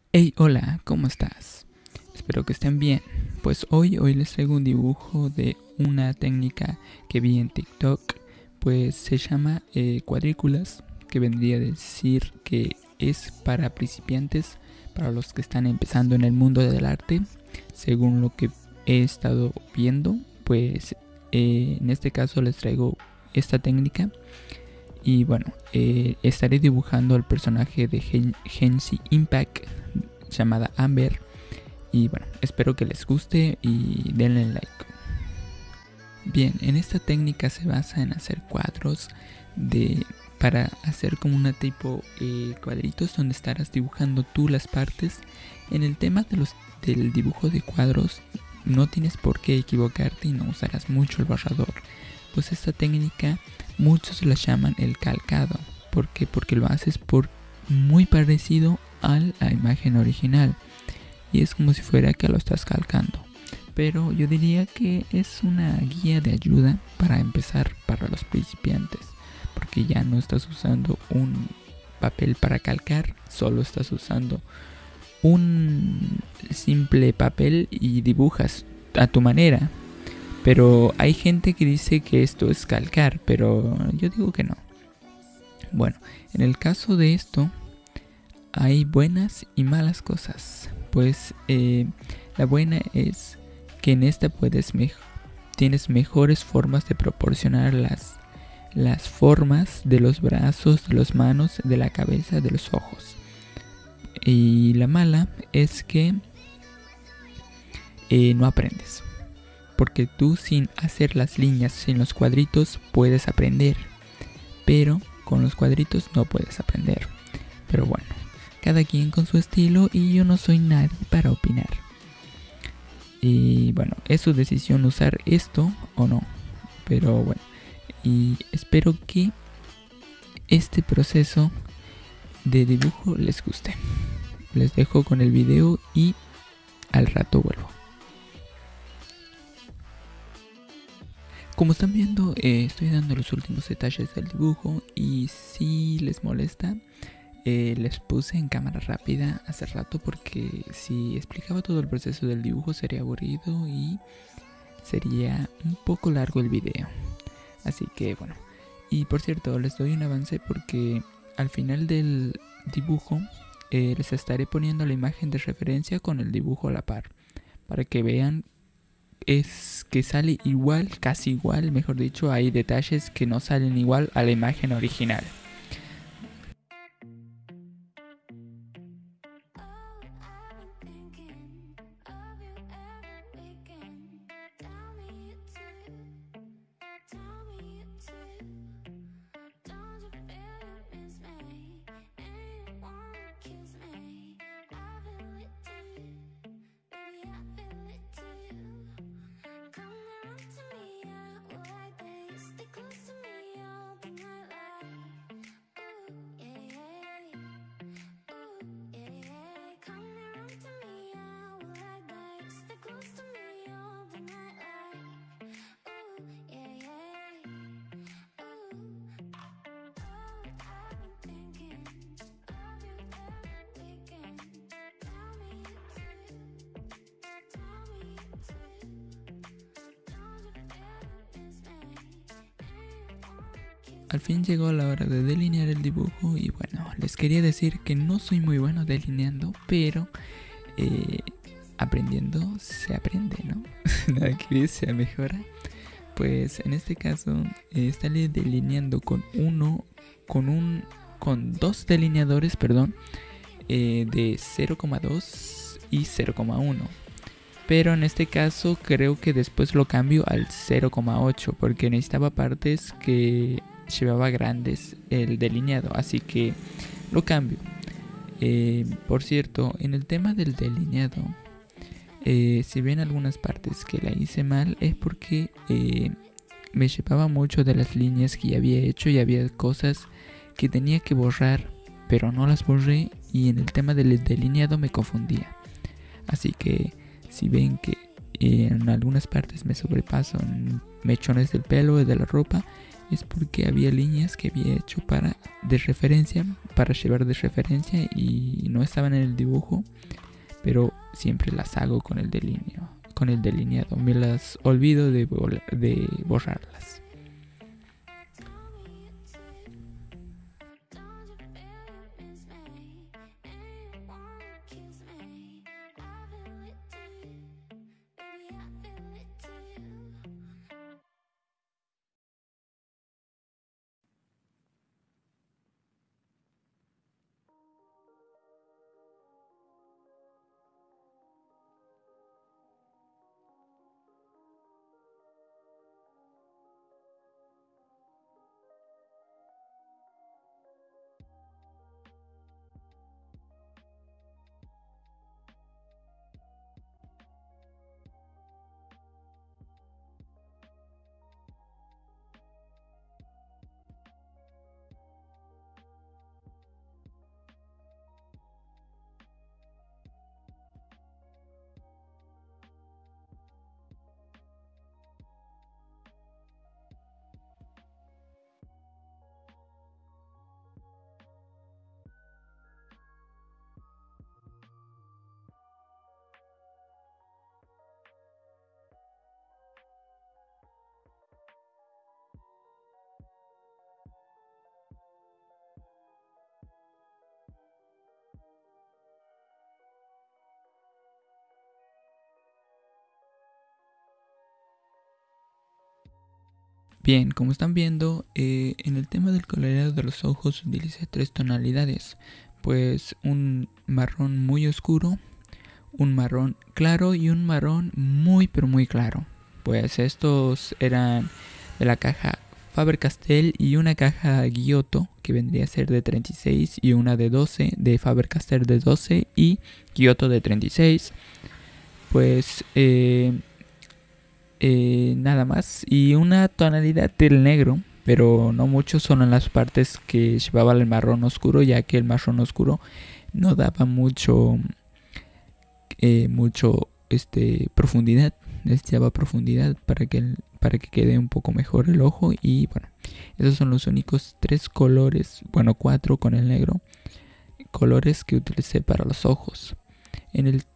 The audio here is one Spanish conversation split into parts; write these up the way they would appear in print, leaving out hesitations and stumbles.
Hey, hola, ¿cómo estás? Espero que estén bien. Pues hoy les traigo un dibujo de una técnica que vi en TikTok. Pues se llama cuadrículas, que vendría a decir que es para principiantes, para los que están empezando en el mundo del arte. Según lo que he estado viendo, pues en este caso les traigo esta técnica. Y bueno, estaré dibujando al personaje de Genshin Impact llamada Amber. Y bueno, espero que les guste y denle like. Bien, en esta técnica se basa en hacer cuadros para hacer como una tipo cuadritos donde estarás dibujando tú las partes. En el tema del dibujo de cuadros no tienes por qué equivocarte y no usarás mucho el borrador. Pues esta técnica muchos la llaman el calcado. ¿Por qué? Porque lo haces por muy parecido a la imagen original. Y es como si fuera que lo estás calcando. Pero yo diría que es una guía de ayuda para empezar para los principiantes. Porque ya no estás usando un papel para calcar, solo estás usando un simple papel y dibujas a tu manera. Pero hay gente que dice que esto es calcar, pero yo digo que no. Bueno, en el caso de esto, hay buenas y malas cosas. Pues la buena es que en esta tienes mejores formas de proporcionar las formas de los brazos, de las manos, de la cabeza, de los ojos. Y la mala es que no aprendes. Porque tú sin hacer las líneas, sin los cuadritos, puedes aprender. Pero con los cuadritos no puedes aprender. Pero bueno, cada quien con su estilo y yo no soy nadie para opinar. Y bueno, es su decisión usar esto o no. Pero bueno, y espero que este proceso de dibujo les guste. Les dejo con el video y al rato vuelvo. Como están viendo, estoy dando los últimos detalles del dibujo y si les molesta, les puse en cámara rápida hace rato porque si explicaba todo el proceso del dibujo sería aburrido y sería un poco largo el video. Así que bueno, y por cierto les doy un avance porque al final del dibujo les estaré poniendo la imagen de referencia con el dibujo a la par para que vean es que sale igual, casi igual, mejor dicho, hay detalles que no salen igual a la imagen original. Al fin llegó la hora de delinear el dibujo y bueno, les quería decir que no soy muy bueno delineando, pero aprendiendo se aprende, ¿no? Nada que se mejora. Pues en este caso estaré delineando con dos delineadores, perdón, de 0,2 y 0,1. Pero en este caso creo que después lo cambio al 0,8 porque necesitaba partes que llevaba grandes el delineado, así que lo cambio. Por cierto, en el tema del delineado, si ven algunas partes que la hice mal es porque me llevaba mucho de las líneas que ya había hecho y había cosas que tenía que borrar, pero no las borré y en el tema del delineado me confundía. Así que si ven que en algunas partes me sobrepaso en mechones del pelo y de la ropa, es porque había líneas que había hecho para llevar de referencia y no estaban en el dibujo, pero siempre las hago con el delineado. Me las olvido de borrarlas. Bien, como están viendo, en el tema del coloreado de los ojos utilicé 3 tonalidades. Pues un marrón muy oscuro, un marrón claro y un marrón muy pero muy claro. Pues estos eran de la caja Faber-Castell y una caja Giotto que vendría a ser de 36 y una de 12 de Faber-Castell de 12 y Giotto de 36. Pues nada más. Y una tonalidad del negro, pero no mucho, solo en las partes que llevaba el marrón oscuro, ya que el marrón oscuro no daba mucho profundidad. Necesitaba profundidad para que quede un poco mejor el ojo. Y bueno, esos son los únicos 3 colores, bueno, 4 con el negro, colores que utilicé para los ojos. En el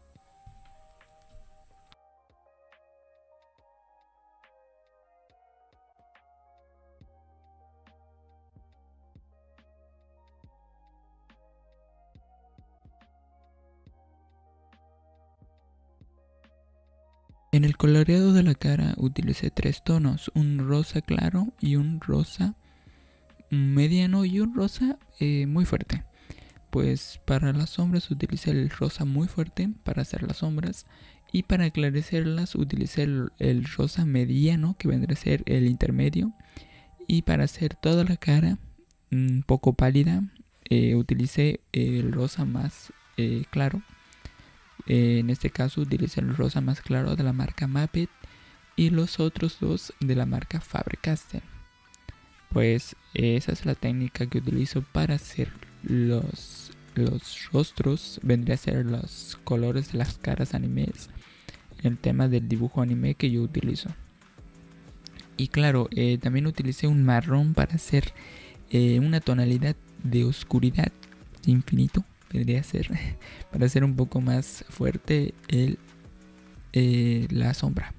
En el coloreado de la cara utilicé 3 tonos, un rosa claro y un rosa mediano y un rosa muy fuerte. Pues para las sombras utilicé el rosa muy fuerte para hacer las sombras y para aclarecerlas utilicé el rosa mediano, que vendría a ser el intermedio, y para hacer toda la cara un poco pálida utilicé el rosa más claro. En este caso utilicé el rosa más claro de la marca Maped y los otros 2 de la marca Faber-Castell. Pues esa es la técnica que utilizo para hacer los rostros. Vendría a ser los colores de las caras animes, el tema del dibujo anime que yo utilizo. Y claro, también utilicé un marrón para hacer una tonalidad de oscuridad de infinito. Vendría a ser para hacer un poco más fuerte la sombra.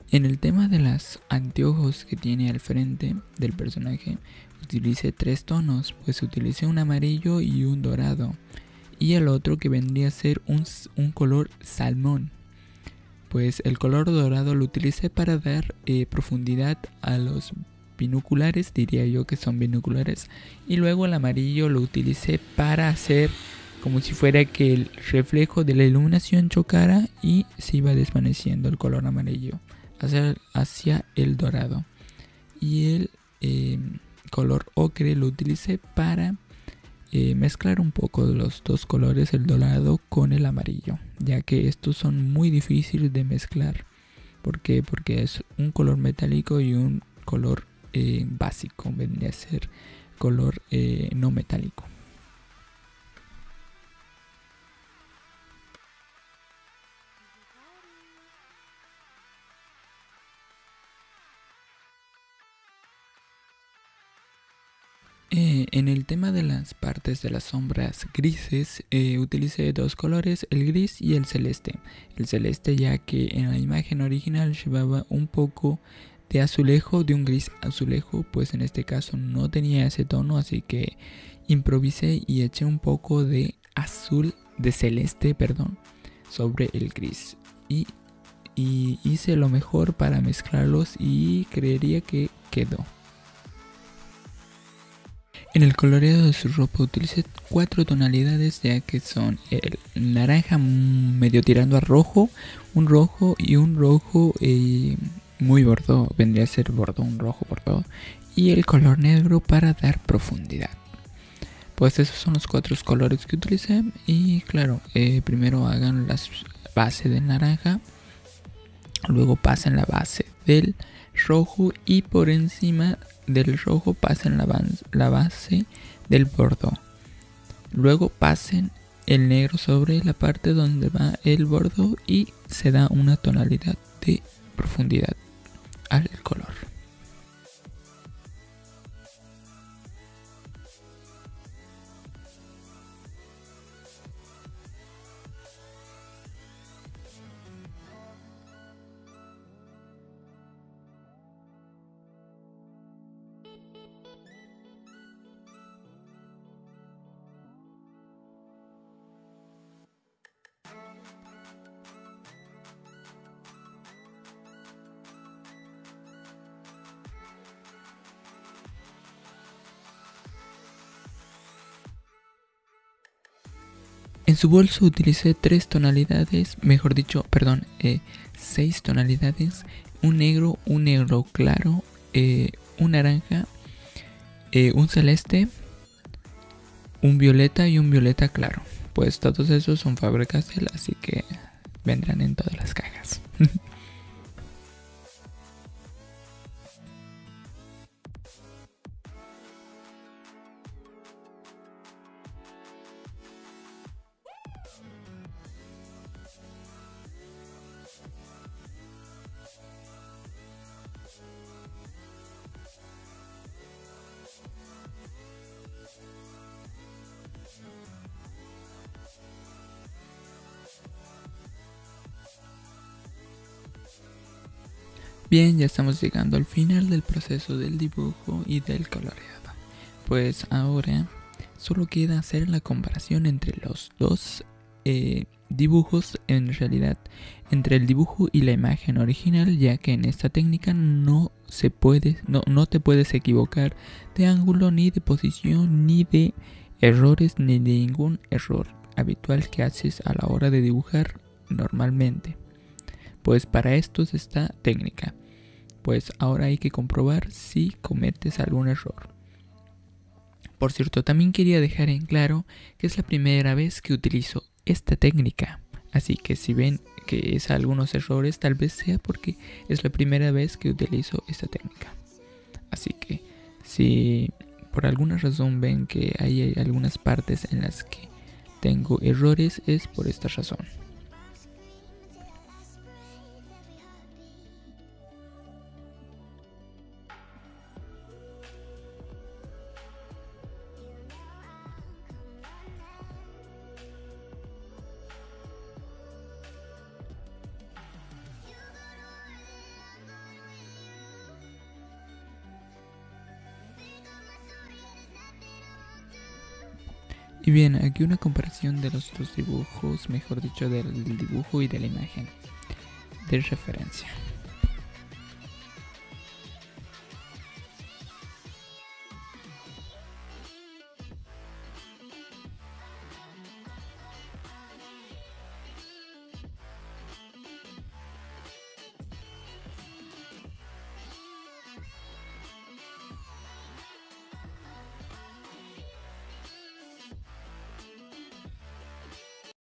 En el tema de los anteojos que tiene al frente del personaje, utilicé 3 tonos, pues utilicé un amarillo y un dorado. Y el otro que vendría a ser un color salmón. Pues el color dorado lo utilicé para dar profundidad a los binoculares, diría yo que son binoculares. Y luego el amarillo lo utilicé para hacer como si fuera que el reflejo de la iluminación chocara y se iba desvaneciendo el color amarillo hacia el dorado. Y el color ocre lo utilicé para mezclar un poco de los dos colores, el dorado con el amarillo, ya que estos son muy difíciles de mezclar. ¿Por qué? Porque es un color metálico y un color básico, vendría a ser color no metálico. En el tema de las partes de las sombras grises, utilicé 2 colores, el gris y el celeste. El celeste ya que en la imagen original llevaba un poco de azulejo, de un gris azulejo, pues en este caso no tenía ese tono, así que improvisé y eché un poco de azul, de celeste, perdón, sobre el gris. Y hice lo mejor para mezclarlos y creería que quedó. En el coloreado de su ropa utilicé 4 tonalidades, ya que son el naranja medio tirando a rojo, un rojo y un rojo muy bordó, vendría a ser bordó, un rojo bordó, y el color negro para dar profundidad. Pues esos son los 4 colores que utilicé y claro, primero hagan la base del naranja, luego pasen la base del rojo y por encima del rojo pasen la base del bordo. Luego pasen el negro sobre la parte donde va el bordo y se da una tonalidad de profundidad al color. En su bolso utilicé 3 tonalidades, mejor dicho, perdón, 6 tonalidades, un negro claro, un naranja, un celeste, un violeta y un violeta claro. Pues todos esos son Faber-Castell, así que vendrán en todas las cajas. Bien, ya estamos llegando al final del proceso del dibujo y del coloreado. Pues ahora solo queda hacer la comparación entre los dos dibujos, en realidad entre el dibujo y la imagen original, ya que en esta técnica no te puedes equivocar de ángulo, ni de posición, ni de errores, ni de ningún error habitual que haces a la hora de dibujar normalmente. Pues para esto es esta técnica. Pues ahora hay que comprobar si cometes algún error. Por cierto, también quería dejar en claro que es la primera vez que utilizo esta técnica. Así que si ven que es algunos errores, tal vez sea porque es la primera vez que utilizo esta técnica. Así que si por alguna razón ven que hay algunas partes en las que tengo errores, es por esta razón. Y bien, aquí una comparación de los dos dibujos, mejor dicho, del dibujo y de la imagen de referencia.